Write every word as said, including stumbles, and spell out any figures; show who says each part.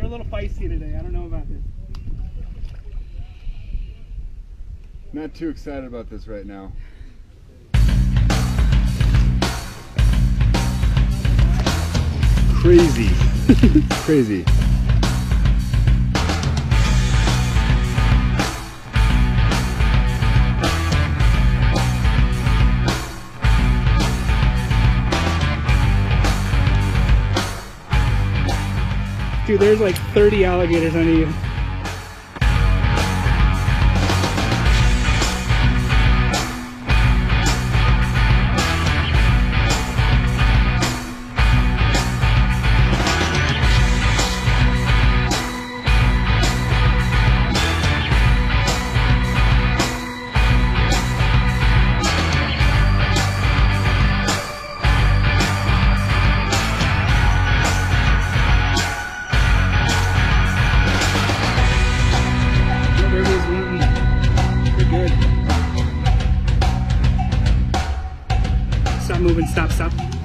Speaker 1: a little feisty today. I don't know about this.
Speaker 2: Not too excited about this right now. Crazy. Crazy.
Speaker 1: Dude, there's like thirty alligators under you. Stop moving, stop, stop.